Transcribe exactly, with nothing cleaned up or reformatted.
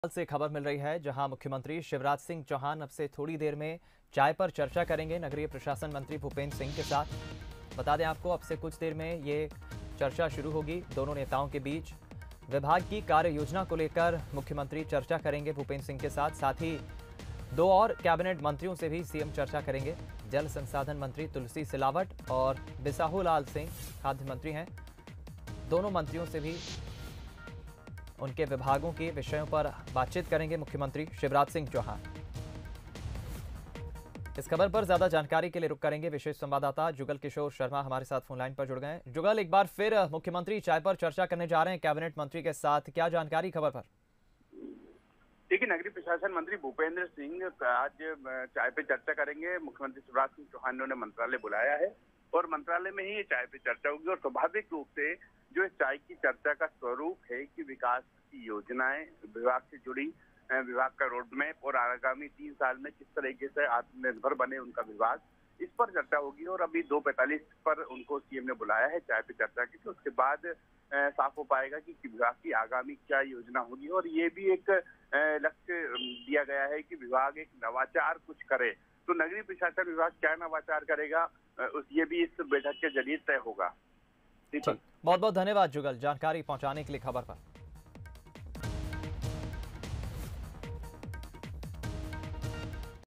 से खबर मिल रही है जहां मुख्यमंत्री शिवराज सिंह चौहान अब से थोड़ी देर में चाय पर चर्चा करेंगे नगरीय प्रशासन मंत्री भूपेंद्र सिंह के साथ। बता दें आपको, अब से कुछ देर में ये चर्चा शुरू होगी दोनों नेताओं के बीच। विभाग की कार्य योजना को लेकर मुख्यमंत्री चर्चा करेंगे भूपेंद्र सिंह के साथ। साथ ही दो और कैबिनेट मंत्रियों से भी सीएम चर्चा करेंगे। जल संसाधन मंत्री तुलसी सिलावट और बिसाहू लाल सिंह खाद्य मंत्री हैं। दोनों मंत्रियों से भी उनके विभागों के विषयों पर बातचीत करेंगे मुख्यमंत्री शिवराज सिंह चौहान। इस खबर पर ज्यादा जानकारी के लिए रुक करेंगे विशेष संवाददाता जुगल किशोर शर्मा हमारे साथ फोन लाइन पर जुड़ गए हैं। जुगल, एक बार फिर मुख्यमंत्री चाय पर चर्चा करने जा रहे हैं कैबिनेट मंत्री के साथ, क्या जानकारी खबर पर? देखिए, नगरीय प्रशासन मंत्री भूपेंद्र सिंह आज चाय पे चर्चा करेंगे। मुख्यमंत्री शिवराज सिंह चौहान ने उन्हें मंत्रालय बुलाया है और मंत्रालय में ही ये चाय पे चर्चा होगी। और स्वाभाविक रूप से जो इस चाय की चर्चा का स्वरूप है कि विकास की योजनाएं, विभाग से जुड़ी विभाग का रोड मैप और आगामी तीन साल में किस तरीके से आत्मनिर्भर बने उनका विभाग, इस पर चर्चा होगी। और अभी दो पैंतालीस पर उनको सीएम ने बुलाया है चाय पे चर्चा की, तो उसके बाद साफ हो पाएगा कि विभाग की आगामी क्या योजना होगी। और ये भी एक लक्ष्य दिया गया है कि विभाग एक नवाचार कुछ करे, तो नगरीय प्रशासन विभाग क्या नवाचार करेगा उस ये भी इस बैठक के जरिए तय होगा। बहुत बहुत धन्यवाद जुगल जानकारी पहुंचाने के लिए खबर पर।